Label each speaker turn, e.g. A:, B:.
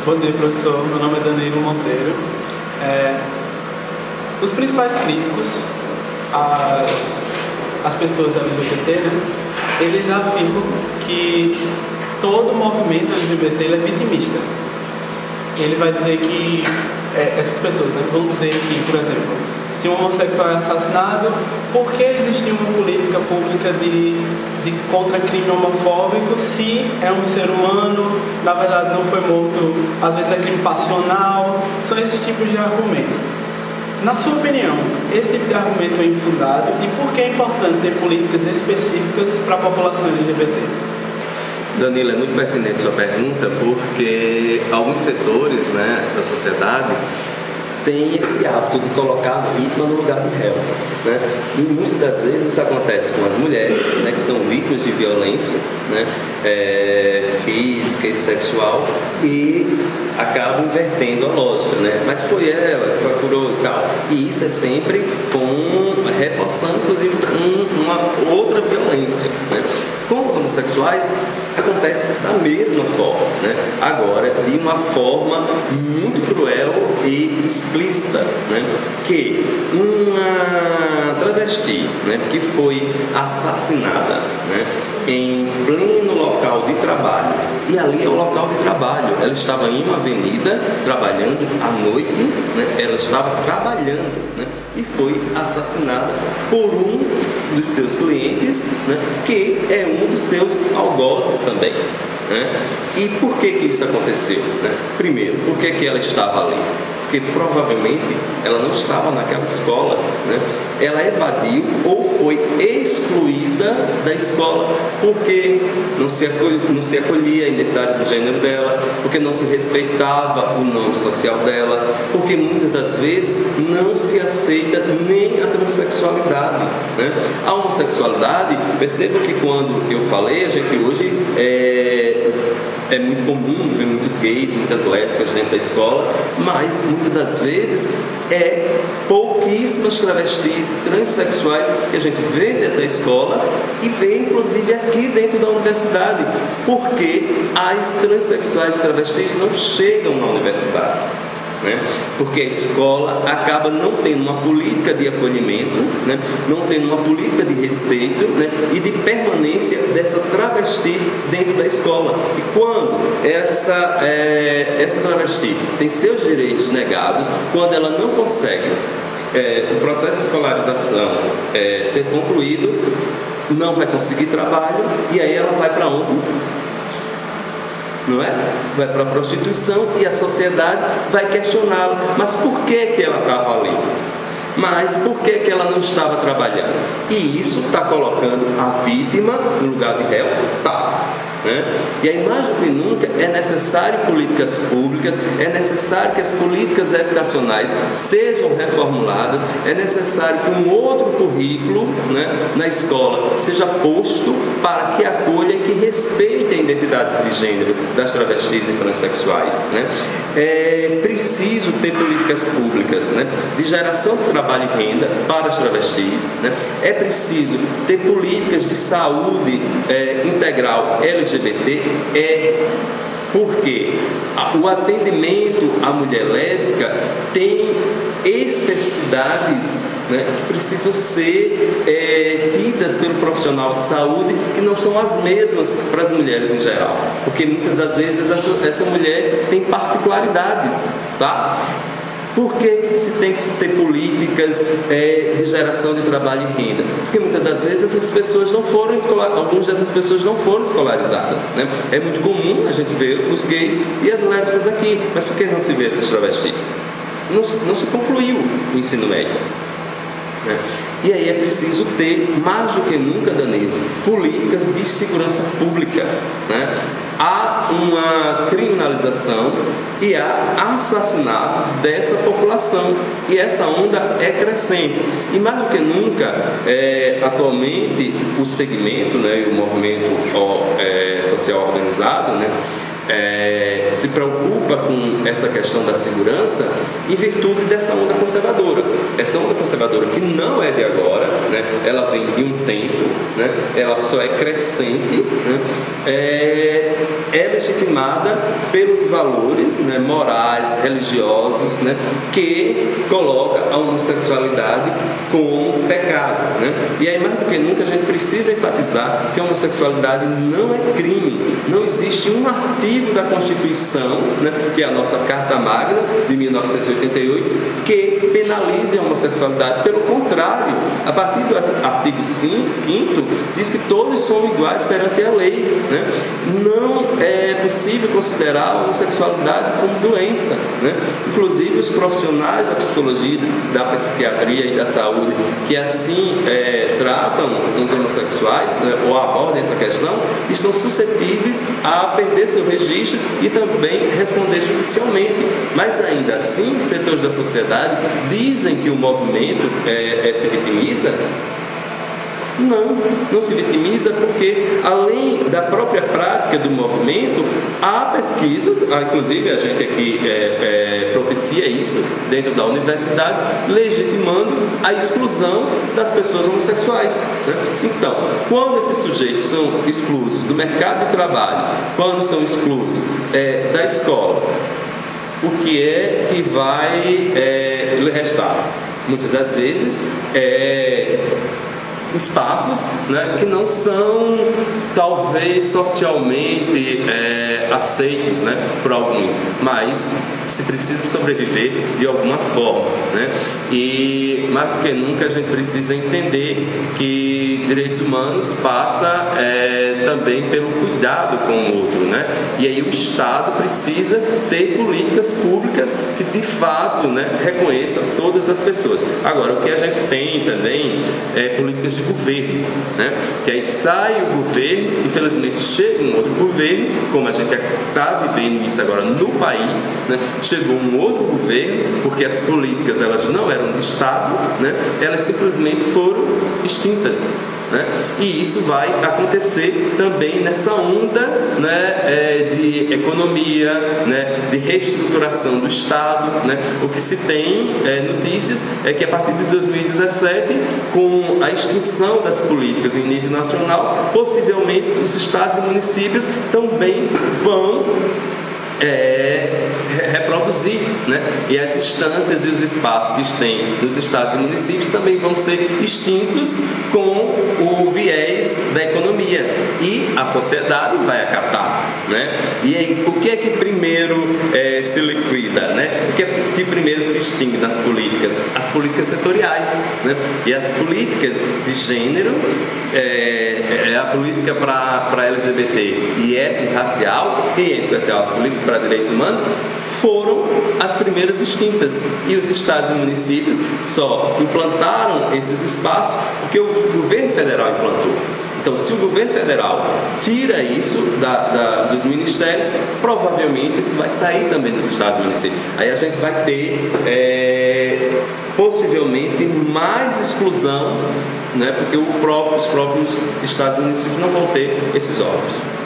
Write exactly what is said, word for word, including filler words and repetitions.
A: Bom dia, professor. Meu nome é Danilo Monteiro. É, os principais críticos às, às pessoas L G B T, né, eles afirmam que todo movimento L G B T ele é vitimista. Ele vai dizer que é, essas pessoas, né, vão dizer que, por exemplo, se um homossexual é assassinado, por que existe uma política pública de, de contra crime homofóbico se é um ser humano, na verdade não foi morto, às vezes é crime passional? São esses tipos de argumento. Na sua opinião, esse tipo de argumento é infundado e por que é importante ter políticas específicas para a população L G B T?
B: Danilo, é muito pertinente sua pergunta, porque alguns setores, né, da sociedade tem esse hábito de colocar a vítima no lugar do réu, né? E muitas das vezes isso acontece com as mulheres, né, que são vítimas de violência, né, é, física e sexual, e acabam invertendo a lógica, né? Mas foi ela que procurou e tal. E isso é sempre com, reforçando, inclusive, um, uma outra violência, né? Com os homossexuais acontece da mesma forma, né? Agora de uma forma muito cruel e explícita, né? Que uma travesti, né, que foi assassinada, né, em pleno local de trabalho, e ali é o local de trabalho, ela estava em uma avenida trabalhando à noite, né, ela estava trabalhando, né, e foi assassinada por um dos seus clientes, né, que é um dos seus algozes também, né? E por que que isso aconteceu, né? Primeiro, por que que ela estava ali? Porque provavelmente ela não estava naquela escola, né? Ela evadiu ou foi excluída da escola porque não se, acolhia, não se acolhia a identidade de gênero dela, porque não se respeitava o nome social dela, porque muitas das vezes não se aceita nem a transexualidade, né? A homossexualidade, perceba que quando eu falei, a gente hoje é... é muito comum ver muitos gays, muitas lésbicas dentro da escola, mas muitas das vezes é pouquíssimas travestis transexuais que a gente vê dentro da escola e vê inclusive aqui dentro da universidade, porque as transexuais e travestis não chegam na universidade, né? Porque a escola acaba não tendo uma política de acolhimento, né? Não tendo uma política de respeito, né? E de permanência dessa travesti dentro da escola. E quando essa, é, essa travesti tem seus direitos negados, quando ela não consegue é, o processo de escolarização é, ser concluído, não vai conseguir trabalho, e aí ela vai para onde? Não é? Vai para a prostituição e a sociedade vai questioná-la. Mas por que que ela estava ali? Mas por que que ela não estava trabalhando? E isso está colocando a vítima no lugar de réu? Tá. Né? E aí, mais do que nunca, é necessário políticas públicas, é necessário que as políticas educacionais sejam reformuladas, é necessário que um outro currículo, né, na escola seja posto para que acolha e que respeite a identidade de gênero das travestis e transexuais, né? É preciso ter políticas públicas, né, de geração de trabalho e renda para as travestis, né? É preciso ter políticas de saúde é, integral L G B T, é porque o atendimento à mulher lésbica tem especificidades, né, que precisam ser é, tidas pelo profissional de saúde, que não são as mesmas para as mulheres em geral, porque muitas das vezes essa, essa mulher tem particularidades, tá? Por que que se tem que se ter políticas é, de geração de trabalho e renda? Porque muitas das vezes essas pessoas não foram escolarizadas, algumas dessas pessoas não foram escolarizadas, né? É muito comum a gente ver os gays e as lésbicas aqui, mas por que não se vê essas travestis? Não, não se concluiu o ensino médio, né? E aí é preciso ter, mais do que nunca, Danilo, políticas de segurança pública, né? Há uma criminalização e há assassinatos dessa população, e essa onda é crescente. E mais do que nunca, é, atualmente, o segmento, né, e o movimento ó, é, social organizado, né, é, se preocupa com essa questão da segurança em virtude dessa onda conservadora. Essa onda conservadora que não é de agora, né? Ela vem de um tempo, né? Ela só é crescente, né? é, é legitimada pelos valores, né, morais, religiosos, né, que coloca a homossexualidade como pecado, né? E aí, mais do que nunca, a gente precisa enfatizar que a homossexualidade não é crime. Não existe um artigo da Constituição, né, que é a nossa Carta Magna de mil novecentos e oitenta e oito, que penalize a homossexualidade. Pelo contrário, a partir do artigo quinto diz que todos são iguais perante a lei, né? Não é possível considerar a homossexualidade como doença, né? Inclusive os profissionais da psicologia, da psiquiatria e da saúde que assim é, tratam os homossexuais, né, ou abordam essa questão, estão suscetíveis a perder seu registro e também responder judicialmente. Mas ainda assim, setores da sociedade dizem que o movimento é, é, se vitimiza. Não, não se vitimiza porque, além da própria prática do movimento, há pesquisas, inclusive a gente aqui é, é, propicia isso dentro da universidade, legitimando a exclusão das pessoas homossexuais, né? Então, quando esses sujeitos são exclusos do mercado de trabalho, quando são exclusos é, da escola, o que é que vai é, lhe restar? Muitas das vezes é espaços, né, que não são talvez socialmente é, aceitos, né, por alguns, mas se precisa sobreviver de alguma forma, né? E mais do que nunca a gente precisa entender que direitos humanos passa é, também pelo cuidado com o outro, né? E aí o Estado precisa ter políticas públicas que de fato, né, reconheçam todas as pessoas. Agora, o que a gente tem também é políticas de governo, né? Que aí sai o governo, infelizmente chega um outro governo, como a gente está vivendo isso agora no país, né? Chegou um outro governo, porque as políticas elas não eram do Estado, né? Elas simplesmente foram extintas, né? E isso vai acontecer também nessa onda, né, é, de economia, né, de reestruturação do Estado, né? O que se tem é, notícias é que a partir de dois mil e dezessete, com a extinção das políticas em nível nacional, possivelmente os estados e municípios também vão É, reproduzir, né? E as instâncias e os espaços que tem nos estados e municípios também vão ser extintos com o viés da economia e a sociedade vai acatar, né? E aí, o que é que primeiro é, se liquida, né? O que é que primeiro se extingue nas políticas? As políticas setoriais, né? E as políticas de gênero, é, é a política para L G B T e étnico-racial, e em especial as políticas para direitos humanos, foram as primeiras extintas. E os estados e municípios só implantaram esses espaços porque o governo federal implantou. Então, se o governo federal tira isso da, da, dos ministérios, provavelmente isso vai sair também dos estados e municípios. Aí a gente vai ter, é, possivelmente, mais exclusão, né, porque o próprio, os próprios estados e municípios não vão ter esses órgãos.